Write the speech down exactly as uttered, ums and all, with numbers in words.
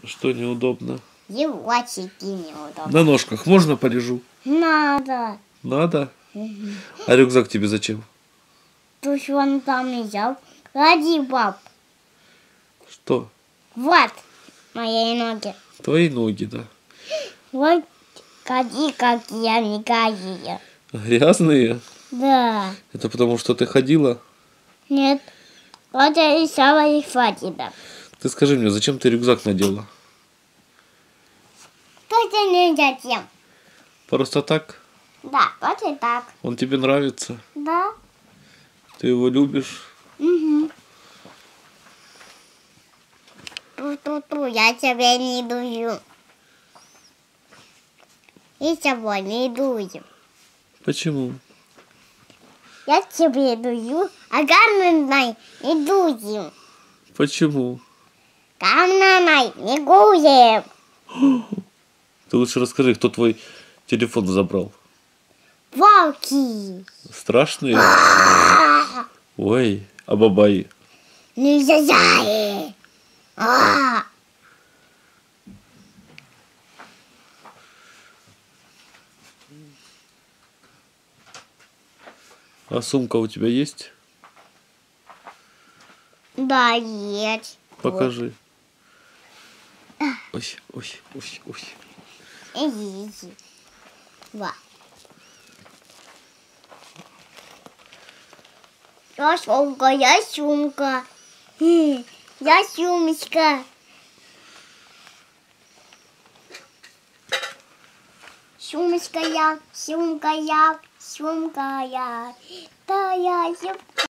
Что неудобно? Животики неудобно. На ножках можно полежу? Надо. Надо? Угу. А рюкзак тебе зачем? То, что он там взял. Ради, пап. Что? Вот мои ноги. Твои ноги, да. Вот какие, какие они какие. Грязные? Да. Это потому, что ты ходила? Нет. Вот я решала их хватит. Ты скажи мне, зачем ты рюкзак надела? Только не зачем. Просто так? Да, просто так. Он тебе нравится? Да. Ты его любишь? Угу. Ту-ту-ту, я тебя не дую. И тебя не дую. Почему? Я тебе дую, а каменной не дую. Почему? Каменной не гуем. Ты лучше расскажи, кто твой телефон забрал? Волки. Страшные? Ой, а бабаи? Нельзя. А. А сумка у тебя есть? Да, есть. Покажи. Ой, ой, ой, ой. Иди. Вот. Я сумка, я сумка. Я сумочка. Сумочка я, сумка я, сумка я. Да, я